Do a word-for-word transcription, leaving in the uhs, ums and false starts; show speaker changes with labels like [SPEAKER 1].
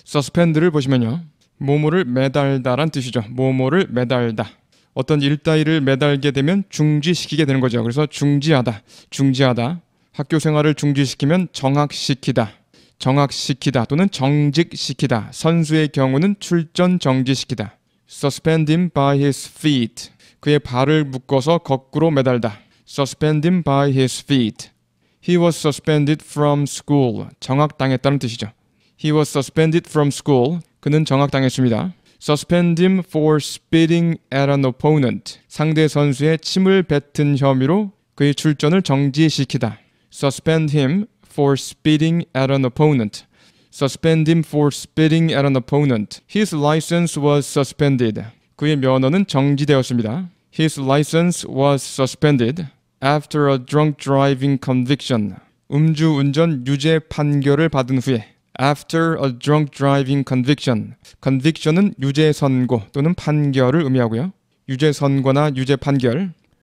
[SPEAKER 1] suspend를 보시면요. 뭐뭐를 매달다란 뜻이죠. 뭐뭐를 매달다. 어떤 일 따위를 매달게 되면 중지시키게 되는 거죠. 그래서 중지하다, 중지하다. 학교 생활을 중지시키면 정학시키다, 정학시키다 또는 정직시키다. 선수의 경우는 출전 정지시키다. Suspend him by his feet. 그의 발을 묶어서 거꾸로 매달다. Suspend him by his feet. He was suspended from school. 정학당했다는 뜻이죠. He was suspended from school. 그는 정학당했습니다. Suspend him for spitting at an opponent. 상대 선수의 침을 뱉은 혐의로 그의 출전을 정지시키다. Suspend him for spitting at an opponent. Suspend him for spitting at an opponent. His license was suspended. 그의 면허는 정지되었습니다. His license was suspended after a drunk driving conviction. 음주운전 유죄 판결을 받은 후에 after a drunk driving conviction. conviction은 유죄 선고 또는 판결을 의미하고요. 유죄 선고나 유죄 판결.